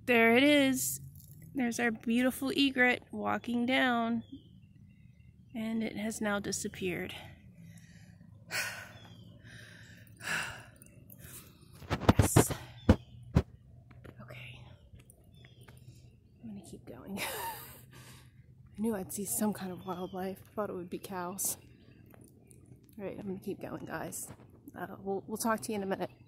There it is. There's our beautiful egret walking down, and it has now disappeared. Yes. Okay. I'm gonna keep going. I knew I'd see some kind of wildlife. Thought it would be cows. Alright, I'm gonna keep going, guys. We'll talk to you in a minute.